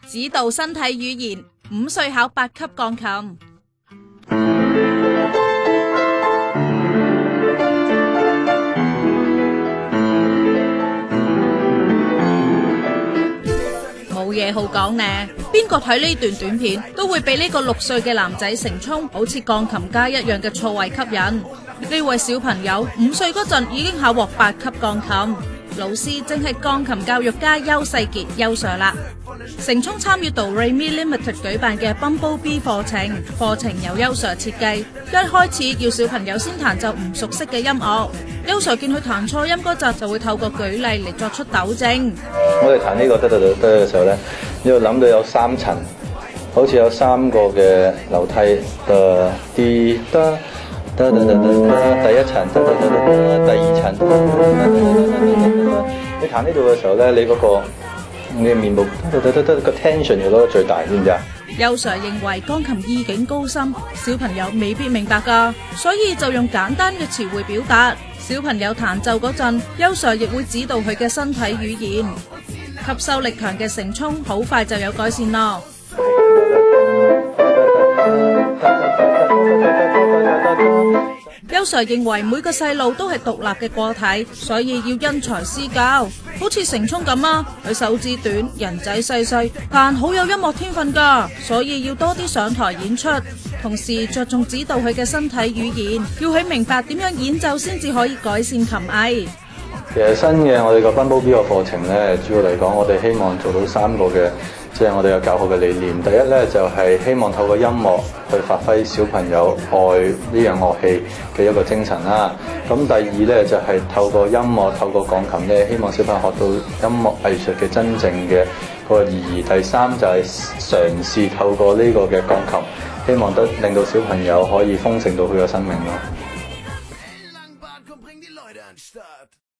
指導身體語言，5歲考8級鋼琴。冇嘢好講呢，邊個睇呢段短片都會俾呢個6歲嘅男仔成聰好似鋼琴家一樣嘅錯位吸引。呢位小朋友5歲嗰陣已經考獲8級鋼琴，老師正係鋼琴教育家邱世傑邱 Sir 啦。成聰參與到 Raymi Limited 舉辦嘅 Bumblebee 課程由邱 Sir 設計。一開始要小朋友先彈奏唔熟悉嘅音樂，邱 Sir 見佢彈錯音嗰陣就會透過舉例嚟作出糾正。 我哋彈呢個得嘅時候咧，要諗到有3層，好似有3個嘅樓梯，第一層，第2層，你彈呢度嘅時候咧，你嘅面部個 tension 要攞到最大，知唔知啊？ 邱 Sir 認為鋼琴意境高深，小朋友未必明白㗎，所以就用簡單嘅詞彙表達。小朋友彈奏嗰陣，邱 Sir 亦會指導佢嘅身體語言。吸收力強嘅成聰好快就有改善咯。邱 Sir 認為每個細路都係獨立嘅個體，所以要因材施教。好似成聰咁啊，佢手指短，人仔細細，但好有音樂天分㗎，所以要多啲上台演出。同時着重指導佢嘅身體語言，要佢明白點樣演奏先至可以改善琴藝。 其實新嘅我哋個 Bumblebee 嘅課程咧，主要嚟講，我哋希望做到3個嘅，即係我哋嘅教學嘅理念。第一咧就係希望透過音樂去發揮小朋友愛呢樣樂器嘅一個精神啦。咁第二咧就係透過音樂，透過鋼琴咧，希望小朋友學到音樂藝術嘅真正嘅個意義。第三就係嘗試透過呢個嘅鋼琴，希望令到小朋友可以豐盛到佢嘅生命咯。